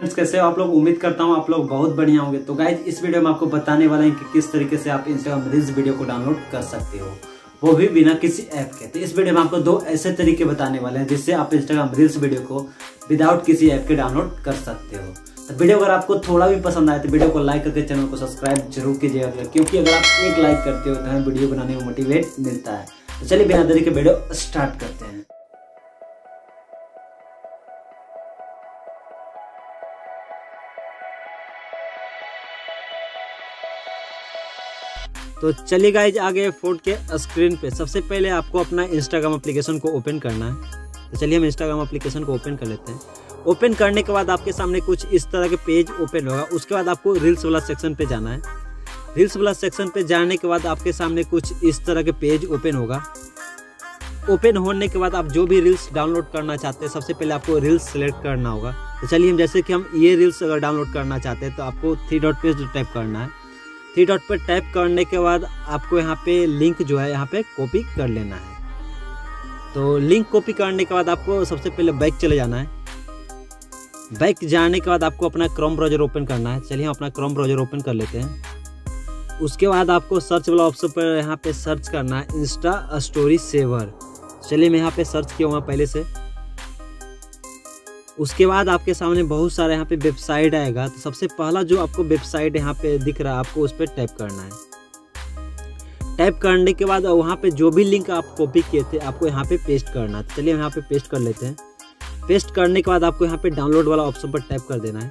कैसे हो आप लोग। उम्मीद करता हूँ आप लोग बहुत बढ़िया होंगे। तो गाइज इस वीडियो में आपको बताने वाला है कि किस तरीके से आप इंस्टाग्राम रील्स वीडियो को डाउनलोड कर सकते हो, वो भी बिना किसी ऐप के। तो इस वीडियो में आपको दो ऐसे तरीके बताने वाले हैं जिससे आप इंस्टाग्राम रील्स वीडियो को विदाउट किसी ऐप के डाउनलोड कर सकते हो। तो वीडियो अगर आपको थोड़ा भी पसंद आए तो वीडियो को लाइक करके चैनल को सब्सक्राइब जरूर कीजिएगा, क्योंकि अगर आप एक लाइक करते हो तो हमें वीडियो बनाने में मोटिवेट मिलता है। तो चलिए बिना देरी के वीडियो स्टार्ट करते हैं। तो चलिए गाइज आगे फोन के स्क्रीन पे सबसे पहले आपको अपना इंस्टाग्राम एप्लीकेशन को ओपन करना है। तो चलिए हम इंस्टाग्राम एप्लीकेशन को ओपन कर लेते हैं। ओपन करने के बाद आपके सामने कुछ इस तरह के पेज ओपन होगा। उसके बाद आपको रील्स वाला सेक्शन पे जाना है। रील्स वाला सेक्शन पे जाने के बाद आपके सामने कुछ इस तरह के पेज ओपन होगा। ओपन होने के बाद आप जो भी रील्स डाउनलोड करना चाहते हैं सबसे पहले आपको रील्स सेलेक्ट करना होगा। तो चलिए हम जैसे कि हम ये रील्स अगर डाउनलोड करना चाहते हैं तो आपको 3 डॉट पे टाइप करना है। 3 डॉट पर टाइप करने के बाद आपको यहाँ पे लिंक जो है यहाँ पे कॉपी कर लेना है। तो लिंक कॉपी करने के बाद आपको सबसे पहले बैक चले जाना है। बैक जाने के बाद आपको अपना क्रोम ब्राउज़र ओपन करना है। चलिए हम अपना क्रोम ब्राउज़र ओपन कर लेते हैं। उसके बाद आपको सर्च वाला ऑप्शन पर यहाँ पे सर्च करना है इंस्टा स्टोरी सेवर। चलिए मैं यहाँ पे सर्च किया हुआ पहले से। उसके बाद आपके सामने बहुत सारे यहाँ पे वेबसाइट आएगा। तो सबसे पहला जो आपको वेबसाइट यहाँ पे दिख रहा है आपको उस पर टाइप करना है। टाइप करने के बाद वहाँ पे जो भी लिंक आप कॉपी किए थे आपको यहाँ पे पेस्ट करना है। चलिए हम यहाँ पे पेस्ट कर लेते हैं। पेस्ट करने के बाद आपको यहाँ पे डाउनलोड वाला ऑप्शन पर टाइप कर देना है।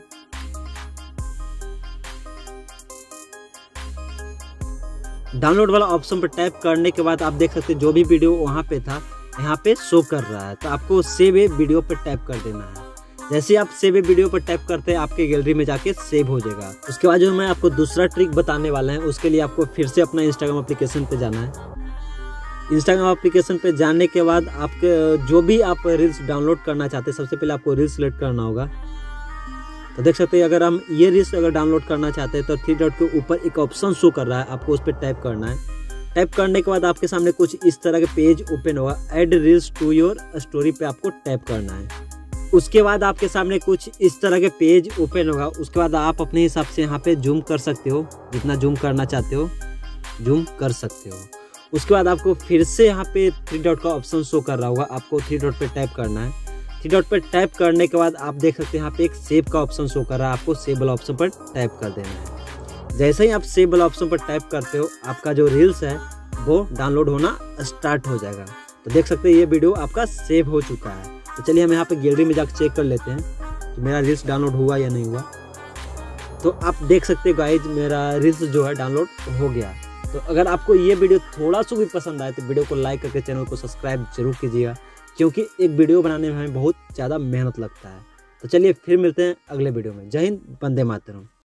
डाउनलोड वाला ऑप्शन पर टाइप करने के बाद आप देख सकते हैं जो भी वीडियो वहाँ पे था यहाँ पे शो कर रहा है। तो आपको सेव ए वीडियो पर टाइप कर देना है। जैसे आप सेव ए वीडियो पर टाइप करते हैं आपके गैलरी में जाके सेव हो जाएगा। उसके बाद जो मैं आपको दूसरा ट्रिक बताने वाला है उसके लिए आपको फिर से अपना इंस्टाग्राम एप्लीकेशन पे जाना है। इंस्टाग्राम एप्लीकेशन पे जाने के बाद आपके जो भी आप रील्स डाउनलोड करना चाहते हैं सबसे पहले आपको रील्स सेलेक्ट करना होगा। तो देख सकते हैं अगर हम ये रील्स अगर डाउनलोड करना चाहते हैं तो 3 डॉट के ऊपर एक ऑप्शन शो कर रहा है, आपको उस पर टाइप करना है। टाइप करने के बाद आपके सामने कुछ इस तरह के पेज ओपन होगा। Add reels to your story पे आपको टाइप करना है। उसके बाद आपके सामने कुछ इस तरह के पेज ओपन होगा। उसके बाद आप अपने हिसाब से यहाँ पे जूम कर सकते हो, जितना जूम करना चाहते हो जूम कर सकते हो। उसके बाद आपको फिर से यहाँ पे 3 डॉट का ऑप्शन शो कर रहा होगा, आपको 3 डॉट पे टाइप करना है। 3 डॉट पे टाइप करने के बाद आप देख सकते हैं यहाँ पे एक सेव का ऑप्शन शो कर रहा है, आपको सेव वाला ऑप्शन पर टाइप कर देना है। जैसे ही आप सेव वाला ऑप्शन पर टाइप करते हो आपका जो रील्स है वो डाउनलोड होना स्टार्ट हो जाएगा। तो देख सकते हैं ये वीडियो आपका सेव हो चुका है। तो चलिए हम यहाँ पे गैलरी में जाकर चेक कर लेते हैं कि मेरा रील्स डाउनलोड हुआ या नहीं हुआ। तो आप देख सकते हैं गाइज मेरा रील्स जो है डाउनलोड हो गया। तो अगर आपको ये वीडियो थोड़ा सा भी पसंद आए तो वीडियो को लाइक करके चैनल को सब्सक्राइब जरूर कीजिएगा, क्योंकि एक वीडियो बनाने में हमें बहुत ज़्यादा मेहनत लगता है। तो चलिए फिर मिलते हैं अगले वीडियो में। जय हिंद, वंदे मातरम।